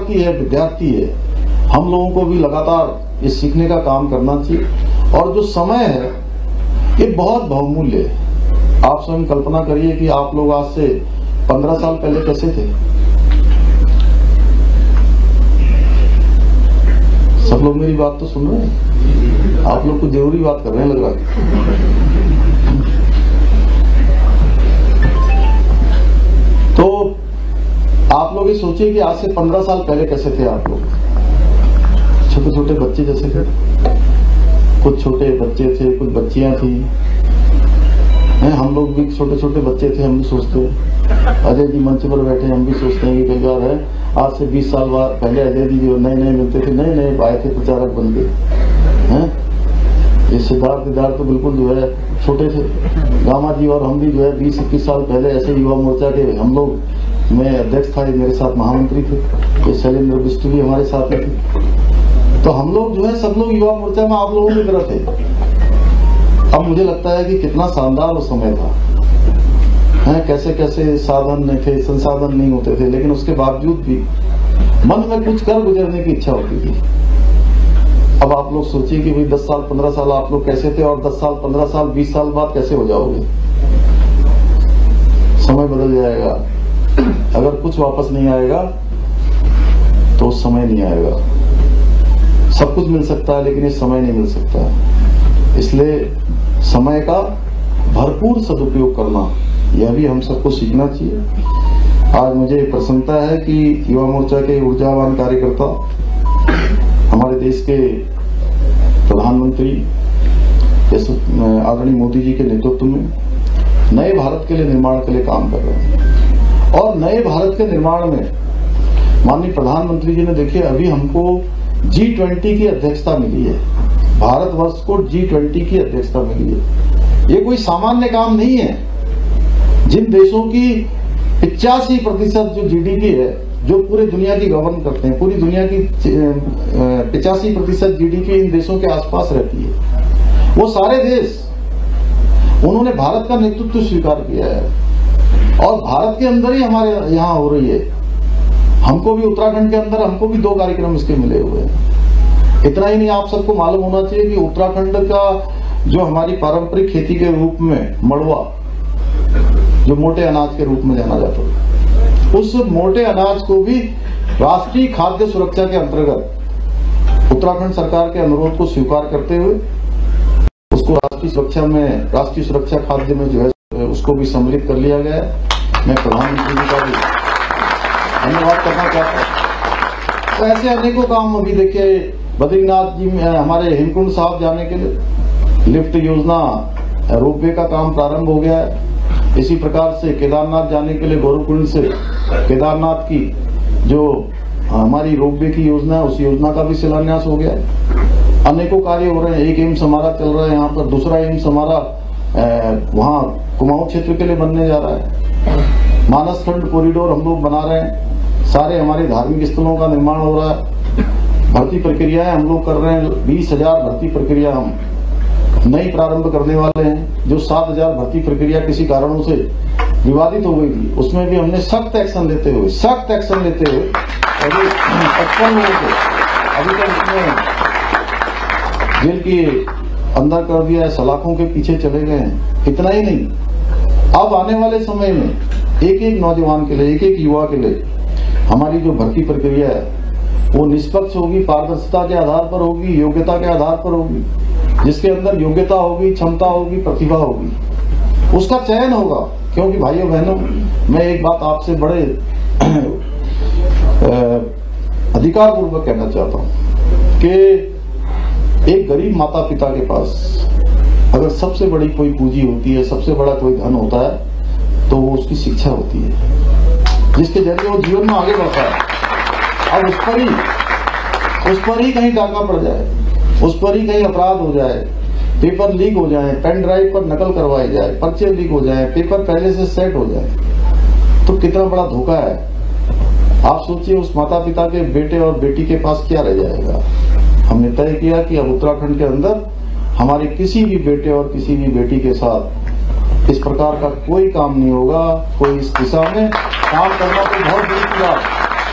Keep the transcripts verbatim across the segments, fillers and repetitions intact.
युवती है, विद्यार्थी है, हम लोगों को भी लगातार ये सीखने का काम करना चाहिए। और जो समय है ये बहुत बहुमूल्य है। आप स्वयं कल्पना करिए कि आप लोग आज से पंद्रह साल पहले कैसे थे। सब लोग मेरी बात तो सुन रहे हैं, आप लोग कुछ जरूरी बात कर रहे हैं लग रहा है। तो आप लोग ये सोचिए कि आज से पंद्रह साल पहले कैसे थे आप लोग। छोटे छोटे बच्चे जैसे थे, कुछ छोटे बच्चे थे, कुछ बच्चियां थी, हैं, हम लोग भी छोटे छोटे बच्चे थे। हम भी सोचते, अजय जी मंच पर बैठे, हम भी सोचते हैं कि कई बार है आज से बीस साल बाद पहले अजय जी जो नए नए मिलते थे, नए नए आए थे, प्रचारक बन के, हैं, ये सिद्धार्थ सिद्धार्थ तो बिल्कुल जो है छोटे थे। गामा जी और हम भी जो है बीस इक्कीस साल पहले ऐसे युवा मोर्चा के हम लोग, मैं अध्यक्ष था, मेरे साथ महामंत्री थे, ये शैलेंद्र बिष्ट भी हमारे साथ में थे। तो हम लोग जो है सब लोग युवा मोर्चा में आप लोगों की तरह थे। अब मुझे लगता है कि कितना शानदार वो समय था, हैं, कैसे कैसे साधन नहीं थे, संसाधन नहीं होते थे, लेकिन उसके बावजूद भी मन में कुछ कर गुजरने की इच्छा होती थी। अब आप लोग सोचिए कि भाई दस साल पंद्रह साल आप लोग कैसे थे और दस साल पंद्रह साल बीस साल बाद कैसे हो जाओगे। समय बदल जाएगा। अगर कुछ वापस नहीं आएगा तो समय नहीं आएगा। सब कुछ मिल सकता है लेकिन ये समय नहीं मिल सकता। इसलिए समय का भरपूर सदुपयोग करना, यह भी हम सबको सीखना चाहिए। आज मुझे प्रसन्नता है कि युवा मोर्चा के ऊर्जावान कार्यकर्ता हमारे देश के प्रधानमंत्री आदरणीय मोदी जी के नेतृत्व में नए भारत के लिए निर्माण के लिए काम कर रहे हैं। और नए भारत के निर्माण में माननीय प्रधानमंत्री जी ने, देखिए अभी हमको जी ट्वेंटी की अध्यक्षता मिली है, भारतवर्ष को जी ट्वेंटी की अध्यक्षता मिली है। ये कोई सामान्य काम नहीं है। जिन देशों की पिचासी प्रतिशत जो जीडीपी है, जो पूरे दुनिया की गवर्न करते हैं, पूरी दुनिया की पिचासी प्रतिशत जीडीपी इन देशों के आसपास रहती है, वो सारे देश उन्होंने भारत का नेतृत्व स्वीकार किया है। और भारत के अंदर ही हमारे यहाँ हो रही है। हमको भी उत्तराखंड के अंदर हमको भी दो कार्यक्रम इसके मिले हुए हैं। इतना ही नहीं, आप सबको मालूम होना चाहिए कि उत्तराखंड का जो हमारी पारंपरिक खेती के रूप में मड़ुआ, जो मोटे अनाज के रूप में जाना जाता है, उस मोटे अनाज को भी राष्ट्रीय खाद्य सुरक्षा के अंतर्गत उत्तराखंड सरकार के अनुरोध को स्वीकार करते हुए उसको राष्ट्रीय सुरक्षा में, राष्ट्रीय सुरक्षा खाद्य में जो है उसको भी सम्मिलित कर लिया गया है। मैं प्रधानमंत्री जी का भी धन्यवाद करना चाहता हूँ। तो ऐसे अनेकों काम अभी देखिए, बद्रीनाथ जी में हमारे हेमकुंड साहब जाने के लिए लिफ्ट योजना, रोपवे का काम प्रारंभ हो गया है। इसी प्रकार से केदारनाथ जाने के लिए गौरवकुंड से केदारनाथ की जो हमारी रोपवे की योजना है, उस योजना का भी शिलान्यास हो गया है। अनेकों कार्य हो रहे हैं। एक एम्स हमारा चल रहा है यहाँ पर, दूसरा एम्स हमारा वहाँ कुमाऊं क्षेत्र के लिए बनने जा रहा है। मानस खंड कॉरिडोर हम लोग बना रहे हैं। सारे हमारे धार्मिक स्थलों का निर्माण हो रहा है। भर्ती प्रक्रियाएं हम लोग कर रहे हैं। बीस हजार भर्ती प्रक्रिया हम नई प्रारंभ करने वाले हैं। जो सात हजार भर्ती प्रक्रिया किसी कारणों से विवादित हो गई थी, उसमें भी हमने सख्त एक्शन लेते हुए सख्त एक्शन लेते हुए अभी पचपन लोगों को अभी तक उसमें जेल के अंदर कर दिया है, सलाखों के पीछे चले गए हैं। इतना ही नहीं, अब आने वाले समय में एक एक नौजवान के लिए, एक एक युवा के लिए हमारी जो भर्ती प्रक्रिया है वो निष्पक्ष होगी, पारदर्शिता के आधार पर होगी, योग्यता के आधार पर होगी। जिसके अंदर योग्यता होगी, क्षमता होगी, प्रतिभा होगी, उसका चयन होगा। क्योंकि भाइयों बहनों, मैं एक बात आपसे बड़े अधिकार पूर्वक कहना चाहता हूं कि एक गरीब माता पिता के पास अगर सबसे बड़ी कोई पूंजी होती है, सबसे बड़ा कोई धन होता है, तो वो उसकी शिक्षा होती है, जिसके जरिए वो जीवन में आगे बढ़ता है। अब उस पर ही उस पर ही कहीं डाका पड़ जाए, उस पर ही कहीं अपराध हो जाए, पेपर लीक हो जाए, पेन ड्राइव पर नकल करवाई जाए, पर्चे लीक हो जाए, पेपर पहले से सेट हो जाए, तो कितना बड़ा धोखा है। आप सोचिए उस माता पिता के बेटे और बेटी के पास क्या रह जाएगा। हमने तय किया कि अब उत्तराखंड के अंदर हमारे किसी भी बेटे और किसी भी बेटी के साथ इस प्रकार का कोई काम नहीं होगा। कोई इस दिशा में काम करना तो बहुत दूर की बात,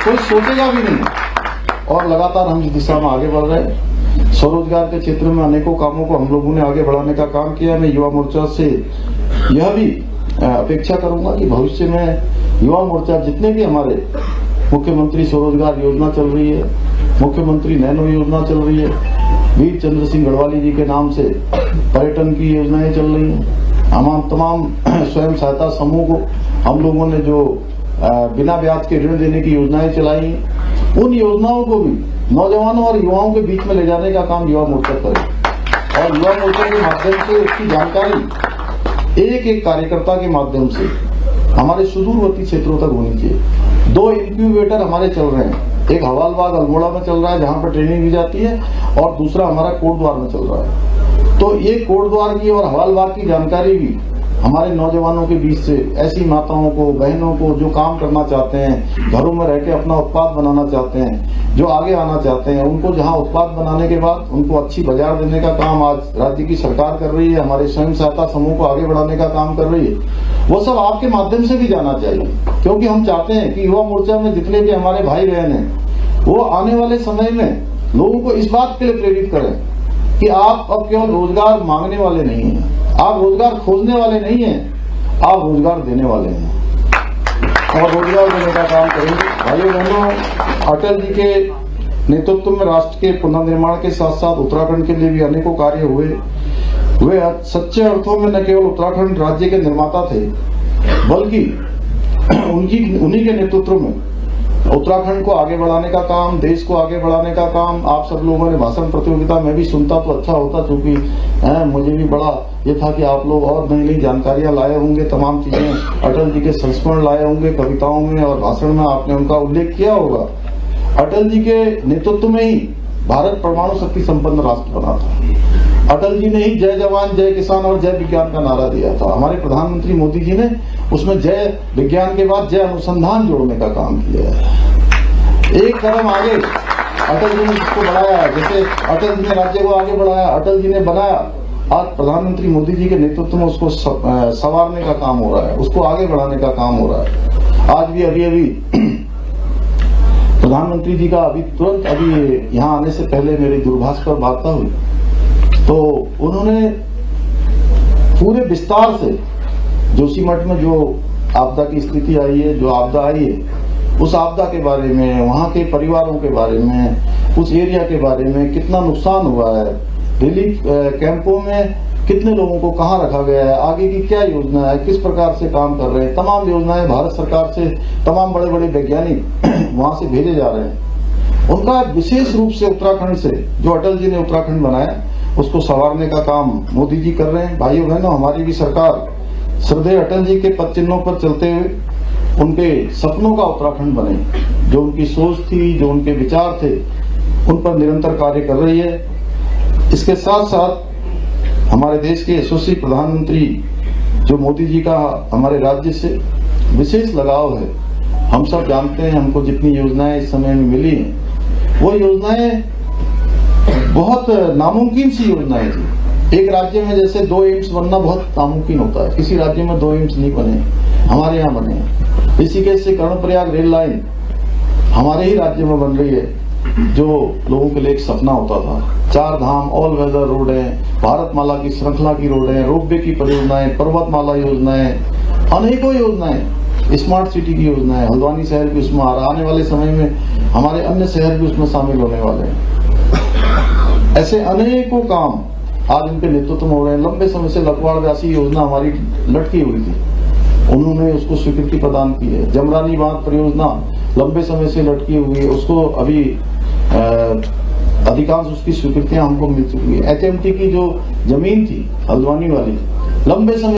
कोई सोचेगा भी नहीं। और लगातार हम इस दिशा में आगे बढ़ रहे हैं। स्वरोजगार के क्षेत्र में अनेकों कामों को हम लोगों ने आगे बढ़ाने का काम किया। मैं युवा मोर्चा से यह भी अपेक्षा करूंगा कि भविष्य में युवा मोर्चा जितने भी हमारे मुख्यमंत्री स्वरोजगार योजना चल रही है, मुख्यमंत्री नैनो योजना चल रही है, वीर चंद्र सिंह गढ़वाली जी के नाम से पर्यटन की योजनाएं चल रही हैं, हम तमाम स्वयं सहायता समूह को हम लोगों ने जो बिना ब्याज के ऋण देने की योजनाएं चलाई, उन योजनाओं को भी नौजवानों और युवाओं के बीच में ले जाने का काम युवा मोर्चा करे। और युवा मोर्चा के माध्यम से उसकी जानकारी एक एक कार्यकर्ता के माध्यम से हमारे सुदूरवर्ती क्षेत्रों तक होनी चाहिए। दो इंक्यूबेटर हमारे चल रहे हैं, एक हवालबाग अल्मोड़ा में चल रहा है जहां पर ट्रेनिंग दी जाती है, और दूसरा हमारा कोटद्वार में चल रहा है। तो ये कोटद्वार की और हवालबाग की जानकारी भी हमारे नौजवानों के बीच से, ऐसी माताओं को, बहनों को जो काम करना चाहते हैं, घरों में रह के अपना उत्पाद बनाना चाहते हैं, जो आगे आना चाहते हैं, उनको जहां उत्पाद बनाने के बाद उनको अच्छी बाजार देने का काम आज राज्य की सरकार कर रही है, हमारे स्वयं सहायता समूह को आगे बढ़ाने का काम कर रही है। वो सब आपके माध्यम से भी जाना चाहिए, क्योंकि हम चाहते हैं कि युवा मोर्चा में जितने भी हमारे भाई बहन हैं वो आने वाले समय में लोगों को इस बात के लिए प्रेरित करें कि आप अब केवल रोजगार मांगने वाले नहीं हैं, आप रोजगार खोजने वाले नहीं हैं, आप रोजगार देने वाले हैं और रोजगार देने का काम करेंगे। भाइयों बहनों, अटल जी के नेतृत्व में राष्ट्र के पुनर्निर्माण के साथ साथ उत्तराखंड के लिए भी अनेकों कार्य हुए। वे सच्चे अर्थों में न केवल उत्तराखंड राज्य के निर्माता थे, बल्कि उनकी उन्हीं के नेतृत्व में उत्तराखंड को आगे बढ़ाने का काम, देश को आगे बढ़ाने का काम। आप सब लोगों ने भाषण प्रतियोगिता में भी सुनता तो अच्छा होता, क्योंकि मुझे भी बड़ा ये था कि आप लोग और नई नई जानकारियां लाए होंगे, तमाम चीजें अटल जी के संस्मरण लाए होंगे, कविताओं में और भाषण में आपने उनका उल्लेख किया होगा। अटल जी के नेतृत्व में ही भारत परमाणु शक्ति संपन्न राष्ट्र बना था। अटल जी ने ही जय जवान जय किसान और जय विज्ञान का नारा दिया था। हमारे प्रधानमंत्री मोदी जी ने उसमें जय विज्ञान के बाद जय अनुसंधान जोड़ने का काम किया है। एक कदम आगे अटल जी ने इसको बढ़ाया, जैसे अटल जी ने राज्य को आगे बढ़ाया, अटल जी ने बनाया, आज प्रधानमंत्री मोदी जी के नेतृत्व में उसको संवारने का काम हो रहा है, उसको आगे बढ़ाने का काम हो रहा है। आज भी अभी अभी प्रधानमंत्री जी का अभी तुरंत अभी यहाँ आने से पहले मेरी दूरभाष पर वार्ता हुई, तो उन्होंने पूरे विस्तार से जोशीमठ में जो आपदा की स्थिति आई है, जो आपदा आई है, उस आपदा के बारे में, वहाँ के परिवारों के बारे में, उस एरिया के बारे में, कितना नुकसान हुआ है, रिलीफ कैंपों में कितने लोगों को कहाँ रखा गया है, आगे की क्या योजना है, किस प्रकार से काम कर रहे हैं, तमाम योजनाएं भारत सरकार से तमाम बड़े बड़े वैज्ञानिक वहां से भेजे जा रहे हैं। उनका विशेष रूप से उत्तराखंड से जो अटल जी ने उत्तराखंड बनाया उसको संवारने का काम मोदी जी कर रहे हैं। भाइयों बहनों, हमारी भी सरकार श्रद्धेय अटल जी के पद चिन्हों पर चलते हुए उनके सपनों का उत्तराखंड बने, जो उनकी सोच थी, जो उनके विचार थे, उन पर निरंतर कार्य कर रही है। इसके साथ साथ हमारे देश के यशस्वी प्रधानमंत्री जो मोदी जी का हमारे राज्य से विशेष लगाव है, हम सब जानते हैं। हमको जितनी योजनाएं इस समय में मिली हैं, वो योजनाएं बहुत नामुमकिन सी योजनाएं थी। एक राज्य में जैसे दो एम्स बनना बहुत नामुमकिन होता है, किसी राज्य में दो एम्स नहीं बने, हमारे यहाँ बने। ऋषिकेश से कर्णप्रयाग रेल लाइन हमारे ही राज्य में बन रही है, जो लोगों के लिए एक सपना होता था। चार धाम, ऑल वेदर रोड है, भारतमाला की श्रृंखला की रोड है, रोपवे की परियोजनाएं, पर्वतमाला योजनाएं, अनेकों योजनाएं, स्मार्ट सिटी की योजना है, हल्द्वानी शहर भी उसमें आ रहा, आने वाले समय में हमारे अन्य शहर भी उसमें शामिल होने वाले हैं। ऐसे अनेकों काम आज उनके नेतृत्व में हो रहे हैं। लंबे समय से लखवाड़ व्यासी योजना हमारी लटकी हुई थी, उन्होंने उसको स्वीकृति प्रदान की है। जमरानी बांध परियोजना लंबे समय से लटकी हुई है, उसको अभी अधिकांश उसकी स्वीकृतियां हमको मिल चुकी है। एच एम टी की जो जमीन थी हल्द्वानी वाली, लंबे समय